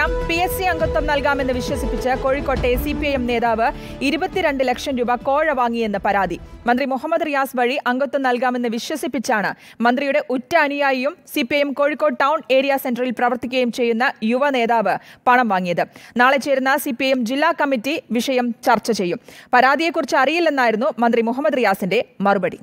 PSC അംഗത്വം നൽകാമെന്ന് വിശ്വസിപ്പിച്ച് കോഴിക്കോട്ടെ CPIM നേതാവ് 22 ലക്ഷം രൂപ കോഴ വാങ്ങിയെന്ന് പരാതി. മന്ത്രി മുഹമ്മദ് റിയാസ് വഴി അംഗത്വം നൽകാമെന്ന് വിശ്വസിപ്പിച്ചാണ് മന്ത്രിയുടെ ഉറ്റ അനുയായിയും CPIM കോഴിക്കോട് ടൗൺ ഏരിയ സെന്ററിൽ പ്രവർത്തിക്കുകയും ചെയ്യുന്ന യുവ നേതാവ് പണം വാങ്ങിയത്. നാളെ ചേരുന്ന CPIM ജില്ലാ കമ്മിറ്റി വിഷയം ചർച്ച ചെയ്യും. പരാതിയെക്കുറിച്ച് അറിയില്ലെന്നായിരുന്നു മന്ത്രി മുഹമ്മദ് റിയാസിന്റെ മറുപടി.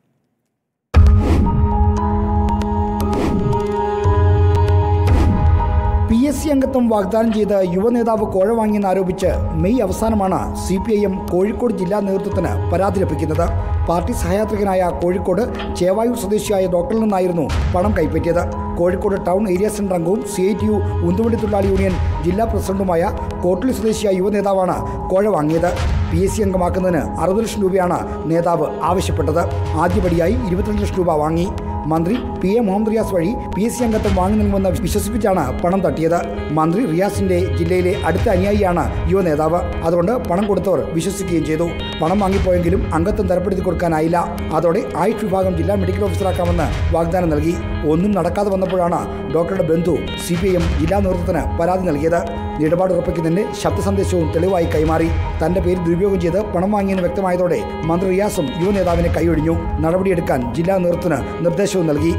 PSC അംഗത്വം വാഗ്ദാനം ചെയ്ത് യുവനേതാവ് കോഴ വാങ്ങിയെന്നാരോപിച്ച് മെയ് അവസാനമാണ് CPIM കോഴിക്കോട് ജില്ലാ നേതൃത്വത്തിന് പരാതി ലഭിക്കുന്നത്. പാർട്ടി സഹയാത്രികനായ കോഴിക്കോട് ചേവായൂർ സ്വദേശിയായ ഡോക്ടറിൽ നിന്നായിരുന്നു പണം കൈപ്പറ്റിയത്. കോഴിക്കോട് ടൗൺ ഏരിയ സെന്റർ അംഗവും CITU ഉന്തുവണ്ടി തൊഴിലാളി യൂണിയൻ ജില്ലാ പ്രസിഡന്റുമായ കോട്ടളി സ്വദേശിയായ യുവനേതാവാണ് കോഴ വാങ്ങിയത്. PSC അംഗമാക്കുന്നതിന് 60 ലക്ഷം രൂപയാണ് നേതാവ് ആവശ്യപ്പെട്ടത്. ആദ്യപടിയായി 22 ലക്ഷം രൂപ വാങ്ങി. മന്ത്രി PA മുഹമ്മദ് റിയാസ് വഴി PSC അംഗത്വം വാങ്ങി നൽകുമെന്ന് വിശ്വസിപ്പിച്ചാണ് പണം തട്ടിയത്. മന്ത്രി റിയാസിന്റെ ജില്ലയിലെ അടുത്ത അനുയായിയാണ് യുവ നേതാവ്. അതുകൊണ്ട് പണം കൊടുത്തവർ വിശ്വസിക്കുകയും ചെയ്തു. പണം വാങ്ങിപ്പോയെങ്കിലും അംഗത്വം തരപ്പെടുത്തി കൊടുക്കാനായില്ല. അതോടെ ആയുഷ് വിഭാഗം ജില്ലാ മെഡിക്കൽ ഓഫീസറാക്കാമെന്ന് വാഗ്ദാനം നൽകി. ഒന്നും നടക്കാതെ വന്നപ്പോഴാണ് ഡോക്ടറുടെ ബന്ധു CPIM ജില്ലാ നേതൃത്വത്തിന് പരാതി നൽകിയത്. ഇടപാട് ഉറപ്പിക്കുന്നതിന്റെ ശബ്ദ സന്ദേശവും തെളിവായി കൈമാറി. തന്റെ പേര് ദുരുപയോഗം ചെയ്ത് പണം വാങ്ങിയെന്ന് വ്യക്തമായതോടെ മന്ത്രി റിയാസും യുവ നേതാവിനെ കൈയൊഴിഞ്ഞു. നടപടിയെടുക്കാൻ ജില്ലാ നേതൃത്വത്തിന് നിർദ്ദേശവും നൽകി.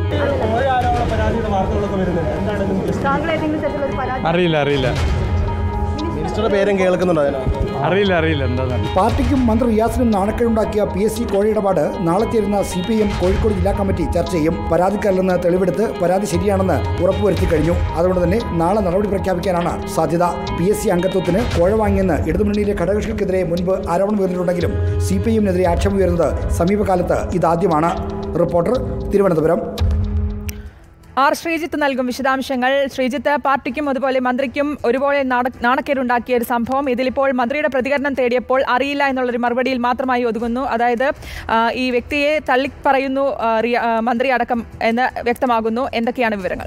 പാർട്ടിക്കും മന്ത്രി റിയാസിനും നാണക്കേടുണ്ടാക്കിയ PSC കോഴ ഇടപാട് നാളെ ചേരുന്ന CPIM കോഴിക്കോട് ജില്ലാ കമ്മിറ്റി ചർച്ച ചെയ്യും. പരാതിക്കാരിൽ നിന്ന് തെളിവെടുത്ത് പരാതി ശരിയാണെന്ന് ഉറപ്പുവരുത്തി കഴിഞ്ഞു. അതുകൊണ്ട് തന്നെ നാളെ നടപടി പ്രഖ്യാപിക്കാനാണ് സാധ്യത. PSC അംഗത്വത്തിന് കോഴ വാങ്ങിയെന്ന് ഇടതുമുന്നണിയിലെ ഘടകകക്ഷികൾക്കെതിരെ മുൻപ് ആരോപണം ഉയർന്നിട്ടുണ്ടെങ്കിലും CPIMനെതിരെ ആക്ഷേപം ഉയരുന്നത് സമീപകാലത്ത് ഇതാദ്യമാണ്. റിപ്പോർട്ടർ, തിരുവനന്തപുരം. ശ്രീജിത്ത് നൽകും വിശദാംശങ്ങൾ. ശ്രീജിത്ത്, പാർട്ടിക്കും അതുപോലെ മന്ത്രിക്കും ഒരുപോലെ നാണക്കേടുണ്ടാക്കിയ ഒരു സംഭവം ഇതിലിപ്പോൾ മന്ത്രിയുടെ പ്രതികരണം തേടിയപ്പോൾ അറിയില്ല എന്നുള്ളൊരു മറുപടിയിൽ മാത്രമായി ഒതുങ്ങുന്നു. അതായത് ഈ വ്യക്തിയെ തള്ളിപ്പറയുന്നു മന്ത്രി അടക്കം എന്ന് വ്യക്തമാകുന്നു. എന്തൊക്കെയാണ് വിവരങ്ങൾ?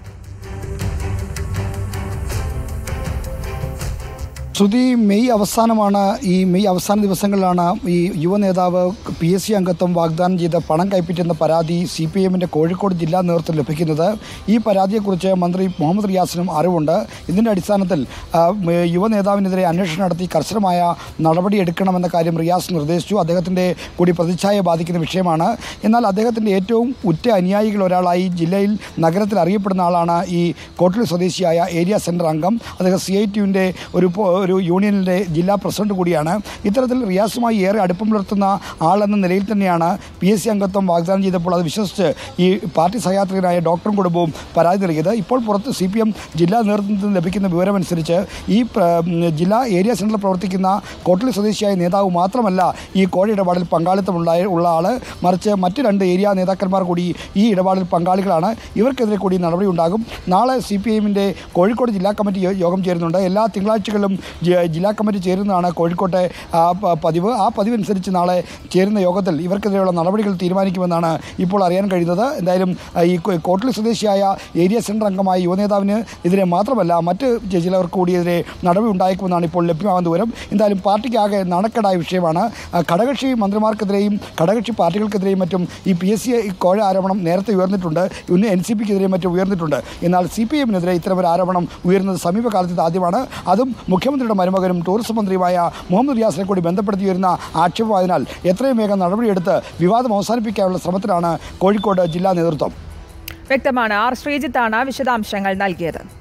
ശ്രുതി, മെയ് അവസാന ദിവസങ്ങളിലാണ് ഈ യുവ നേതാവ് PSC അംഗത്വം വാഗ്ദാനം ചെയ്ത് പണം കൈപ്പറ്റുന്ന പരാതി CPIMന്റെ കോഴിക്കോട് ജില്ലാ നേതൃത്വം ലഭിക്കുന്നത്. ഈ പരാതിയെക്കുറിച്ച് മന്ത്രി മുഹമ്മദ് റിയാസിനും അറിവുണ്ട്. ഇതിൻ്റെ അടിസ്ഥാനത്തിൽ യുവ നേതാവിനെതിരെ അന്വേഷണം നടത്തി കർശനമായ നടപടിയെടുക്കണമെന്ന കാര്യം റിയാസ് നിർദ്ദേശിച്ചു. അദ്ദേഹത്തിൻ്റെ കൂടി പ്രതിച്ഛായ ബാധിക്കുന്ന വിഷയമാണ്. എന്നാൽ അദ്ദേഹത്തിൻ്റെ ഏറ്റവും ഉറ്റ അനുയായികൾ ഒരാളായി ജില്ലയിൽ നഗരത്തിൽ അറിയപ്പെടുന്ന ആളാണ് ഈ കോട്ടളി സ്വദേശിയായ ഏരിയ സെൻറ്റർ അംഗം. അദ്ദേഹം CITUവിൻ്റെ ഒരു യൂണിയനിലെ ജില്ലാ പ്രസിഡന്റ് കൂടിയാണ്. ഇത്തരത്തിൽ റിയാസുമായി ഏറെ അടുപ്പം പുലർത്തുന്ന ആളെന്ന നിലയിൽ തന്നെയാണ് PSC അംഗത്വം വാഗ്ദാനം ചെയ്തപ്പോൾ അത് വിശ്വസിച്ച് ഈ പാർട്ടി സഹയാത്രികനായ ഡോക്ടറും കുടുംബവും പരാതി നൽകിയത്. ഇപ്പോൾ പുറത്ത് CPIM ജില്ലാ നേതൃത്വത്തിൽ ലഭിക്കുന്ന വിവരമനുസരിച്ച് ഈ ജില്ലാ ഏരിയ സെന്ററിൽ പ്രവർത്തിക്കുന്ന കോട്ടളി സ്വദേശിയായ നേതാവ് മാത്രമല്ല ഈ കോഴ ഇടപാടിൽ പങ്കാളിത്തമുള്ള ആൾ, മറിച്ച് മറ്റ് 2 ഏരിയ നേതാക്കന്മാർ കൂടി ഈ ഇടപാടിൽ പങ്കാളികളാണ്. ഇവർക്കെതിരെ കൂടി നടപടി ഉണ്ടാകും. നാളെ CPIMന്റെ കോഴിക്കോട് ജില്ലാ കമ്മിറ്റി യോഗം ചേരുന്നുണ്ട്. എല്ലാ തിങ്കളാഴ്ചകളിലും ജില്ലാ കമ്മിറ്റി ചേരുന്നതാണ് കോഴിക്കോട്ടെ പതിവ്. ആ പതിവനുസരിച്ച് നാളെ ചേരുന്ന യോഗത്തിൽ ഇവർക്കെതിരെയുള്ള നടപടികൾ തീരുമാനിക്കുമെന്നാണ് ഇപ്പോൾ അറിയാൻ കഴിയുന്നത്. എന്തായാലും ഈ കോട്ടളി സ്വദേശിയായ ഏരിയ സെൻറ്റർ അംഗമായ യുവനേതാവിന് എതിരെ മാത്രമല്ല മറ്റ് ചിലർക്ക് കൂടിയെതിരെ നടപടി ഉണ്ടായേക്കുമെന്നാണ് ഇപ്പോൾ ലഭ്യമാകുന്ന വിവരം. എന്തായാലും പാർട്ടിക്കാകെ നാണക്കേടായ വിഷയമാണ്. ഘടകകക്ഷി മന്ത്രിമാർക്കെതിരെയും ഘടകകക്ഷി പാർട്ടികൾക്കെതിരെയും മറ്റും ഈ PSC കോഴ ആരോപണം നേരത്തെ ഉയർന്നിട്ടുണ്ട്. ഇന്ന് NCPക്കെതിരെയും മറ്റും ഉയർന്നിട്ടുണ്ട്. എന്നാൽ CPIMനെതിരെ ഇത്തരമൊരു ആരോപണം ഉയർന്നത് സമീപകാലത്ത് ആദ്യമാണ്. അതും മുഖ്യമന്ത്രിയുടെ മരുമകനും ടൂറിസം മന്ത്രിയുമായ മുഹമ്മദ് റിയാസിനെ കൂടി ബന്ധപ്പെടുത്തി വരുന്ന ആക്ഷേപമായതിനാൽ എത്രയും വേഗം നടപടിയെടുത്ത് വിവാദം അവസാനിപ്പിക്കാനുള്ള ശ്രമത്തിലാണ് കോഴിക്കോട് ജില്ലാ നേതൃത്വം. വ്യക്തമാണ്. ശ്രീജിത്താണ് വിശദാംശങ്ങൾ നൽകിയത്.